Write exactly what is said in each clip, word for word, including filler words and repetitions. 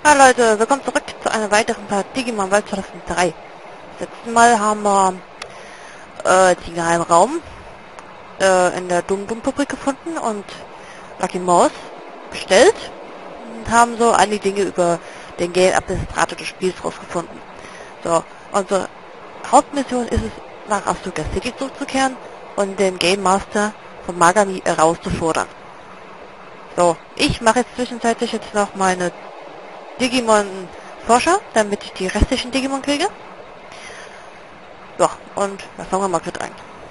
Hallo Leute, willkommen zurück zu einer weiteren Part Digimon World zweitausenddrei. Das letzte Mal haben wir äh, den geheimen Raum äh, in der Dum-Dum-Fabrik gefunden und Lucky Mouse bestellt und haben so einige Dinge über den Game-Administrator des Spiels rausgefunden. So, unsere Hauptmission ist es, nach Asuka City zurückzukehren und den Game Master von Magami herauszufordern. So, ich mache jetzt zwischenzeitlich jetzt noch meine Digimon Forscher, damit ich die restlichen Digimon kriege. So, und da fangen wir mal kurz an.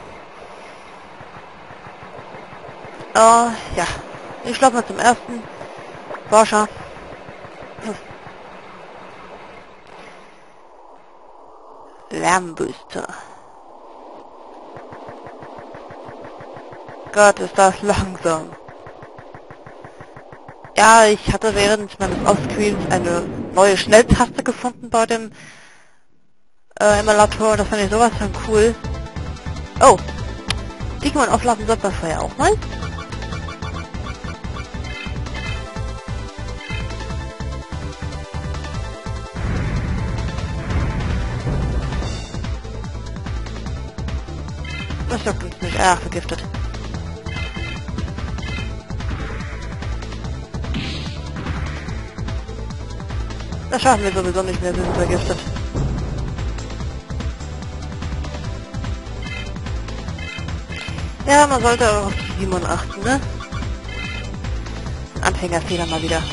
Äh, ja. Ich schlafe mal zum ersten Forscher. Hm. Lärmbooster. Gott, ist das langsam. Ja, ich hatte während meines Offscreens eine neue Schnelltaste gefunden bei dem äh, Emulator. Das fand ich sowas von cool. Oh, Digimon aufladen sollte man vorher auch mal. Das juckt uns nicht. Ah, vergiftet. Das schaffen wir sowieso nicht mehr, wir sind vergiftet. Ja, man sollte auch auf die Digimon achten, ne? Anfängerfehler mal wieder.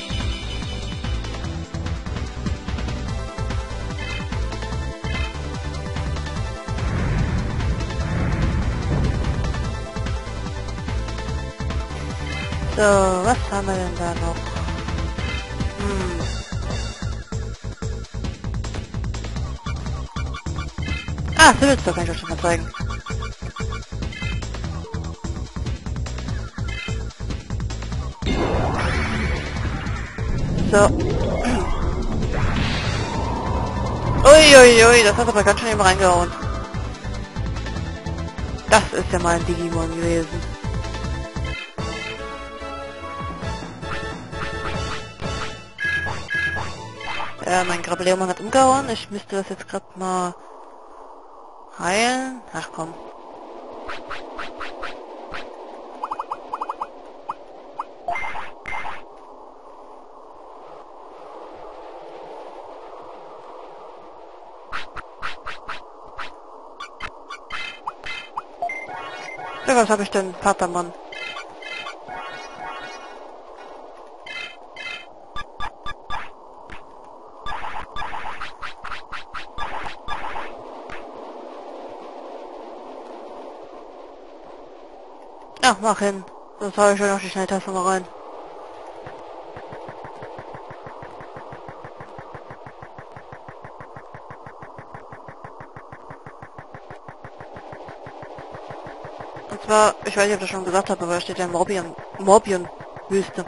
So, was haben wir denn da noch? Hm. Ah, Silverstone kann ich euch schon mal zeigen. So. Uiuiui, ui, das hat aber ganz schön eben reingehauen. Das ist ja mal ein Digimon gewesen. Ja, mein Grabbeleumon hat umgehauen. Ich müsste das jetzt gerade mal heilen. Ach komm. Ja, was habe ich denn, Patermann? Ja, mach hin. Sonst hau ich schon noch die Schnelltaste mal rein. Und zwar, ich weiß nicht, ob ich das schon gesagt habe, aber da steht ja Morbion, Morbion-Wüste.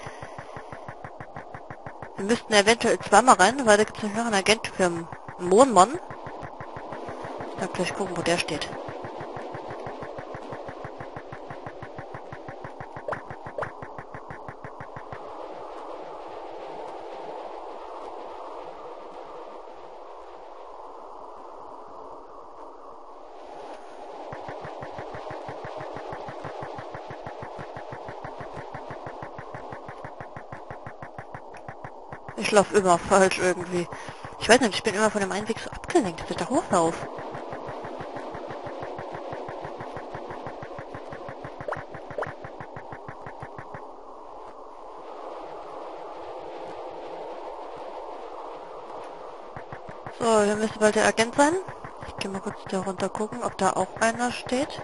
Wir müssten eventuell zweimal rein, weil da gibt es noch einen Agent für Mondmon. Dann gleich gucken, wo der steht. Ich laufe immer falsch irgendwie. Ich weiß nicht, ich bin immer von dem einen Weg so abgelenkt, dass ich da hochlaufe. So, hier müsste bald der Agent sein. Ich gehe mal kurz da runter gucken, ob da auch einer steht.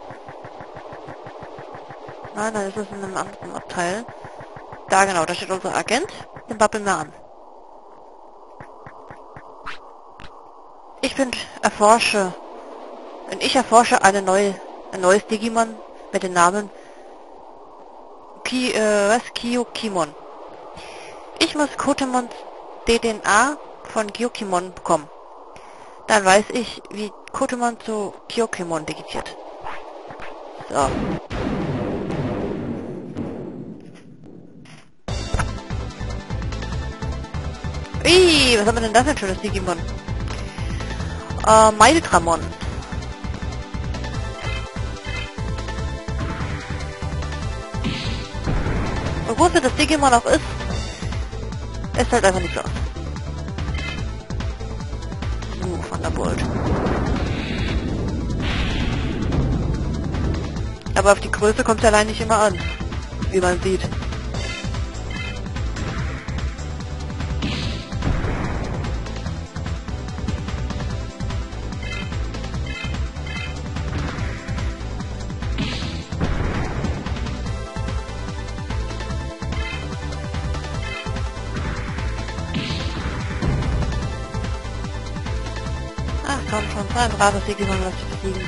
Nein, dann ist es in einem anderen Abteil. Da genau, da steht unser Agent. Den babbeln wir an. Ich bin erforsche. Und ich erforsche eine neue, ein neues Digimon mit dem Namen Ki, äh, was? Gyokimon. Ich muss Kotemons D N A von Gyokimon bekommen. Dann weiß ich, wie Kotemon zu Gyokimon digitiert. So. Ih, was haben wir denn da für ein schönes Digimon? Äh, Maildramon. So groß das Digimon auch ist, ist halt einfach nicht so. Uh, Thunderbolt. Aber auf die Größe kommt es allein nicht immer an, wie man sieht. Ah, komm schon, so ein braves Digimon, was zu besiegen.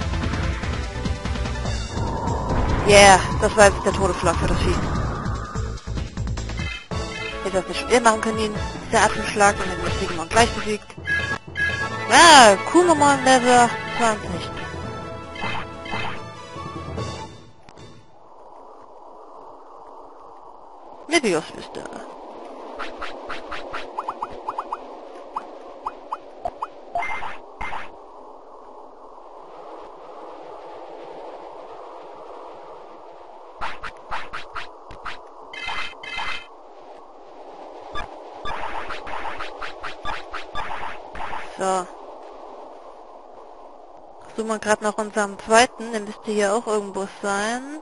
Yeah, das war jetzt der Todesschlag für das Vieh. Hätte das nicht schwer machen können, ihn ist der Atemschlag und dann das Digimon gleich besiegt. Ah, Kumamon Level zwanzig. Mebius-Liste. So. Suchen wir gerade nach unserem zweiten, der müsste hier auch irgendwo sein.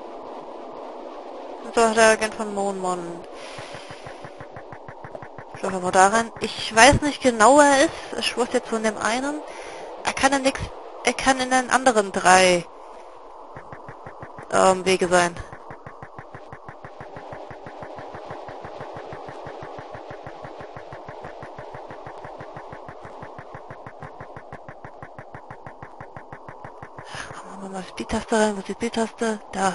So, der Agent von Monmon. Schauen wir mal da rein. Ich weiß nicht genau, wer er ist. Ich wusste jetzt von dem einen. Er kann in nix. Er kann in den anderen drei ähm, Wege sein. Machen wir mal Speed-Taste rein. Was ist die Speed-Taste? Da.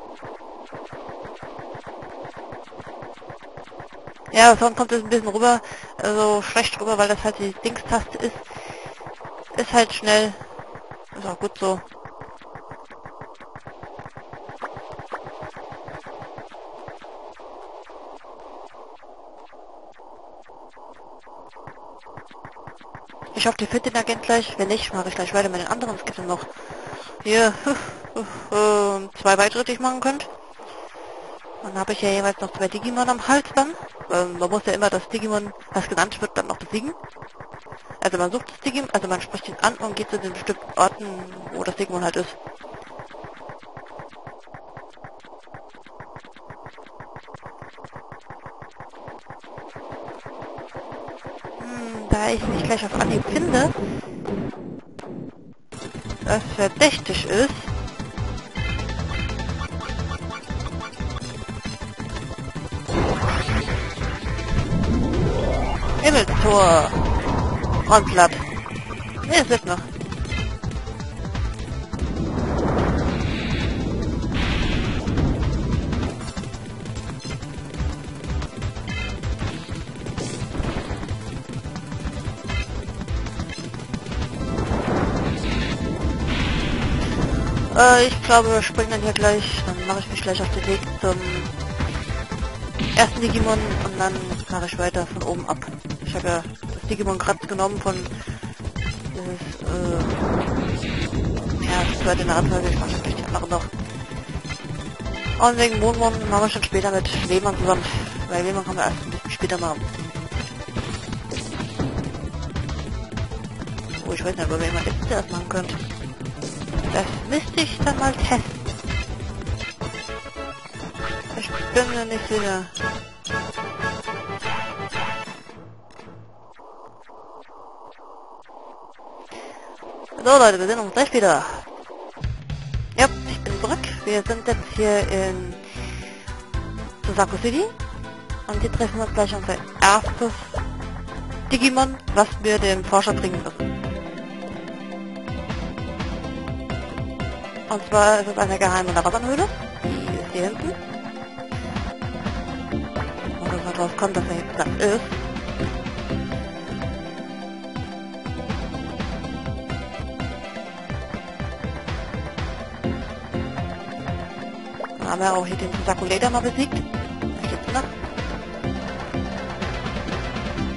Ja, sonst kommt es ein bisschen rüber, also schlecht rüber, weil das halt die Dingstaste ist. Ist halt schnell. Ist auch gut so. Ich hoffe, ihr findet den Agent gleich. Wenn nicht, mache ich gleich weiter mit den anderen. Es gibt ja noch hier zwei weitere, die ich machen könnt. Dann habe ich ja jeweils noch zwei Digimon am Hals dann. Ähm, man muss ja immer das Digimon, was genannt wird, dann noch besiegen. Also man sucht das Digimon, also man spricht ihn an und geht zu den bestimmten Orten, wo das Digimon halt ist. Hm, da ich nicht gleich auf Anhieb finde, was verdächtig ist, Himmelstor. Frontblatt. Ne, es wird noch. Äh, ich glaube, wir springen dann hier gleich. Dann mache ich mich gleich auf den Weg zum ersten Digimon und dann mache ich weiter von oben ab. Ich habe ja das Digimon gerade genommen von dieses, äh, ja, das zweite in der Abfolge. Ich mache natürlich die anderen noch. Und wegen Mondmon machen wir schon später mit Lehmann zusammen, weil Lehmann kommen wir erst ein bisschen später machen. Oh, ich weiß nicht, ob wir jemand jetzt zuerst machen könnt. Das müsste ich dann mal testen. Ich bin mir nicht sicher. So Leute, wir sehen uns gleich wieder. Ja, ich bin zurück. Wir sind jetzt hier in Suzaku City. Und hier treffen wir uns gleich unser erstes Digimon, was wir dem Forscher bringen müssen. Und zwar ist es eine geheime Narasan-Höhle. Die ist hier hinten. Und dass man drauf kommt, dass er jetzt das ist. Dann haben wir auch hier den Suzaku Later mal besiegt. Da steht's noch.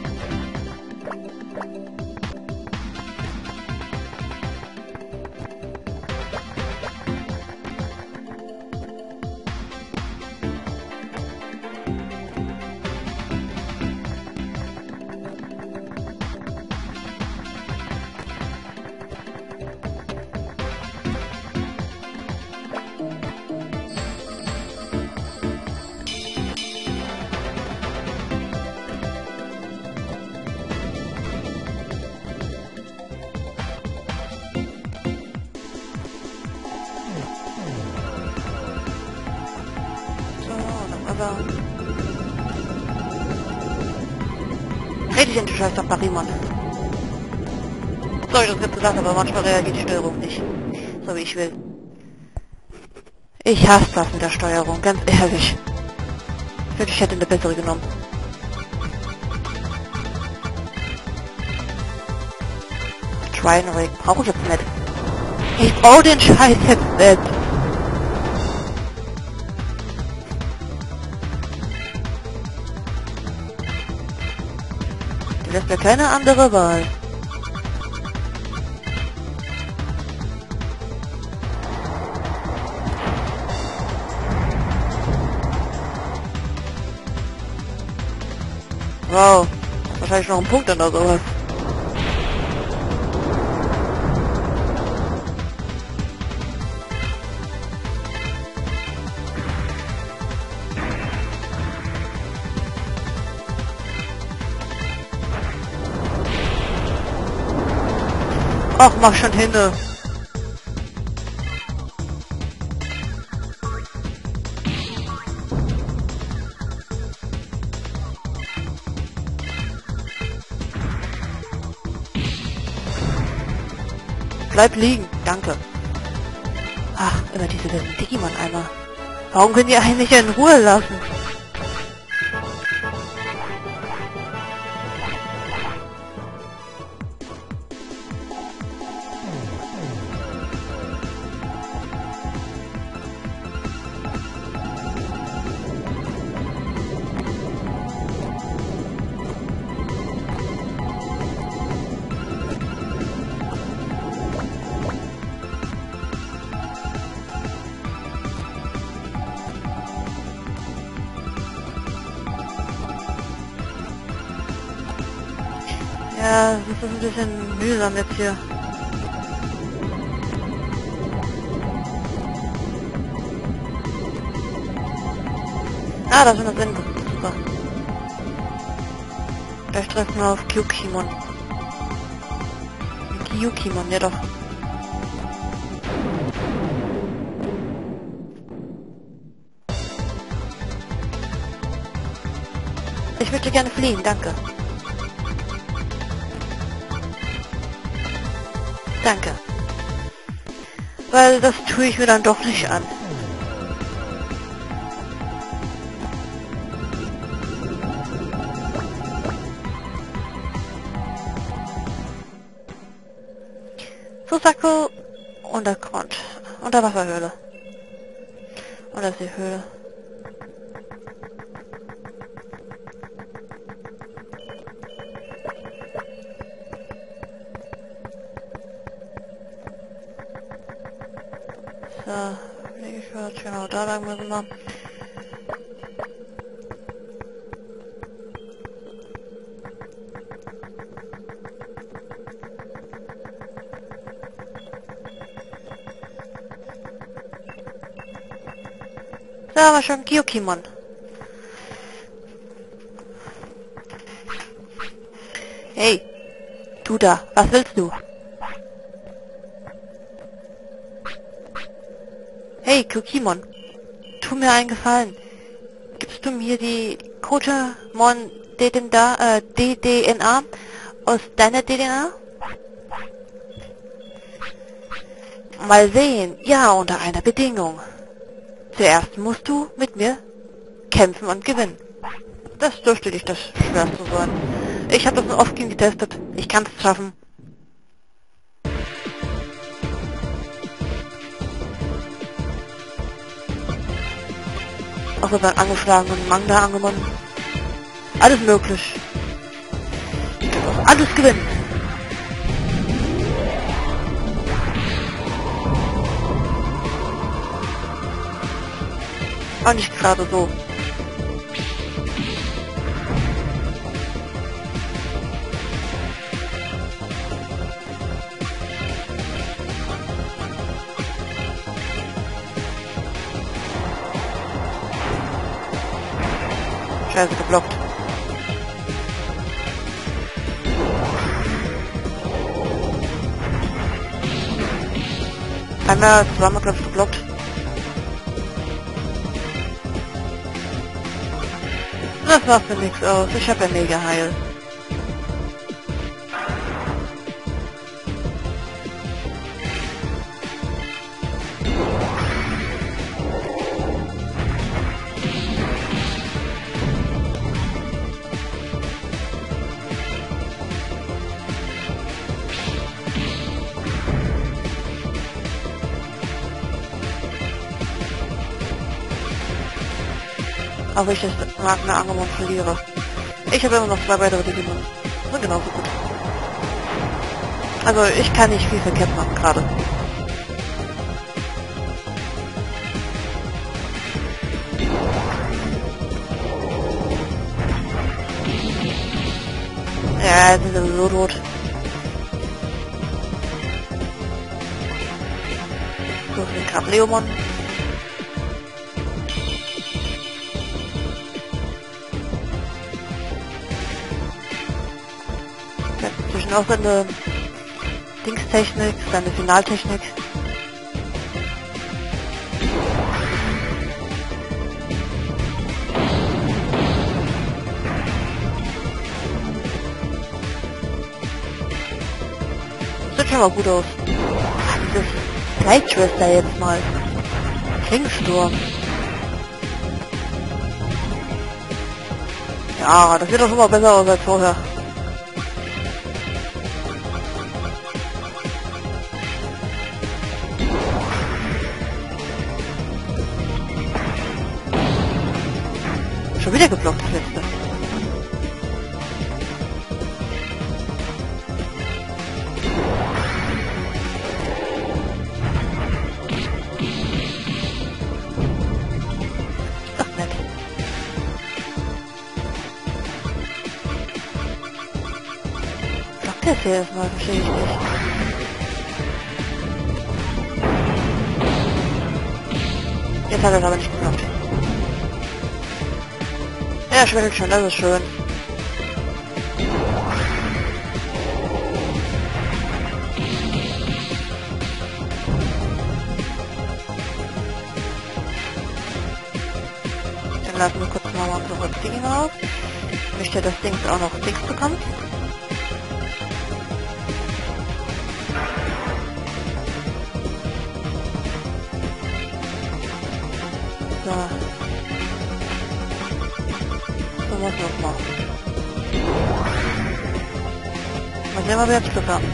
klar. Richtig enttäuscht auf Parimon. Sorry, das jetzt gesagt, aber manchmal reagiert die Steuerung nicht. So wie ich will. Ich hasse das mit der Steuerung, ganz ehrlich. Ich wünschte, ich hätte eine bessere genommen. Schweinrig, brauche ich jetzt nicht. Ich brauche den Scheiß jetzt nicht. Du lässt mir keine andere Wahl. Wow, wahrscheinlich noch ein Punkt oder sowas. Ach, mach schon hinne. Bleib liegen, danke. Ach, immer diese Digimon-Eimer. Warum können die eigentlich in Ruhe lassen? Ja, das ist ein bisschen mühsam jetzt hier. Ah, da sind wir drin. Super. Gleich treffen wir auf Kyukimon. Kyukimon, ja doch. Ich möchte gerne fliehen, danke. Danke. Weil das tue ich mir dann doch nicht an. Susaku, Untergrund. Unterwasserhöhle. Unterseehöhle. So, ich würde genau da lang müssen wir. Da haben wir schon Kyukimon. Hey, du da, was willst du? Hey, Kyukimon, tu mir einen Gefallen. Gibst du mir die Kotemon D D N A aus deiner D D N A? Mal sehen, ja, unter einer Bedingung. Zuerst musst du mit mir kämpfen und gewinnen. Das dürfte nicht das Schwerste sein. Ich habe das schon oft getestet. Ich kann es schaffen. Auch über angeschlagen und Manga angebunden. Alles möglich. Alles gewinnen. Auch nicht gerade so. Scheiße, geblockt. Einmal, zweimal, glaube ich, geblockt. Das macht mir nichts aus. Ich habe ja mega Heil. Auch ich das Magna Angemon verliere. Ich habe immer noch zwei weitere Digimon. Sind genauso gut. Also ich kann nicht viel verkehrt machen gerade. Ja, jetzt sind sie so tot. So viel Grab Leomon. Zwischen auch seine Dingstechnik, seine Finaltechnik. Sieht schon mal gut aus. Dieses Lightschwester jetzt mal. Klingsturm. Ja, das sieht doch schon mal besser aus als vorher. Schon wieder geblockt, das letzte. Ach, nett. Blockt das hier erstmal, verstehe ich nicht. Jetzt hat er es aber nicht geblockt. Ja, schwindelt schon, das ist schön. Dann lassen wir kurz nochmal unsere Ding auf. Ich möchte, dass Dings auch noch Dings bekommt. So. Was noch machen. Mal sehen, ob wir jetzt Glück haben.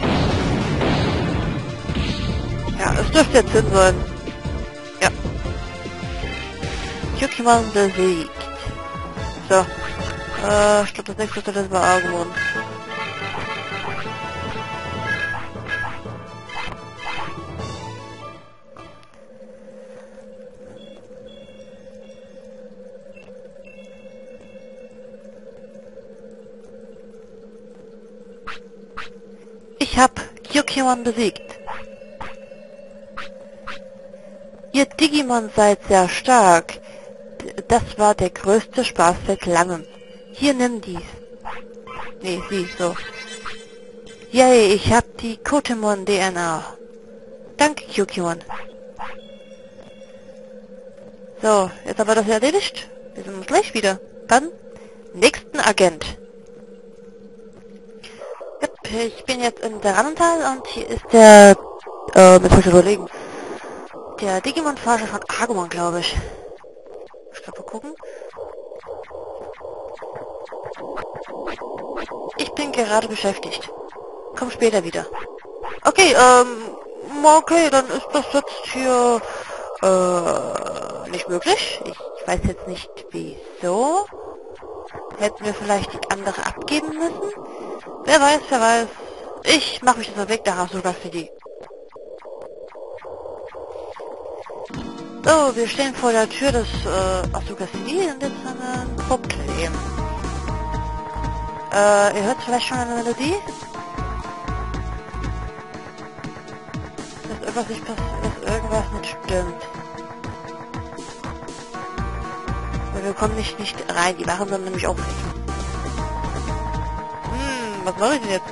Ja, es dürfte jetzt Sinn sein. Ja. Yukimon besiegt. So. Äh, ich glaube, das nächste das war Agumon. Ich hab Yukimon besiegt. Ihr Digimon seid sehr stark. Das war der größte Spaß seit langem. Hier, nimm dies. Nee, sie, so. Yay, ich hab die Kotemon D N A. Danke, Yukimon. So, jetzt haben wir das erledigt. Wir sehen uns gleich wieder. Beim nächsten Agent. Ich bin jetzt in Terranental und hier ist der, äh, mit euch überlegen, der Digimon-Forscher von Agumon, glaube ich. Ich kann mal gucken. Ich bin gerade beschäftigt. Komm später wieder. Okay, ähm, okay, dann ist das jetzt hier, äh, nicht möglich. Ich weiß jetzt nicht wieso. Hätten wir vielleicht die andere abgeben müssen? Wer weiß, wer weiß. Ich mache mich jetzt auf den Weg nach Asuka City. So, wir stehen vor der Tür des äh, Asuka City und jetzt haben wir ein Problem. Äh, ihr hört vielleicht schon eine Melodie? Dass irgendwas nicht passiert, dass irgendwas nicht stimmt. Weil wir kommen nicht, nicht rein, die Wachen sind nämlich auch nicht. Hm, was mache ich denn jetzt?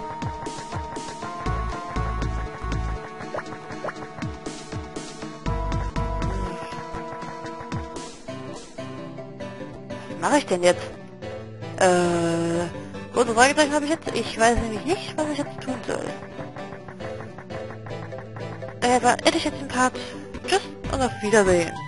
mache ich denn jetzt? Äh, große Fragezeichen habe ich jetzt. Ich weiß nämlich nicht, was ich jetzt tun soll. Daher war endlich jetzt ein Part. Tschüss und auf Wiedersehen.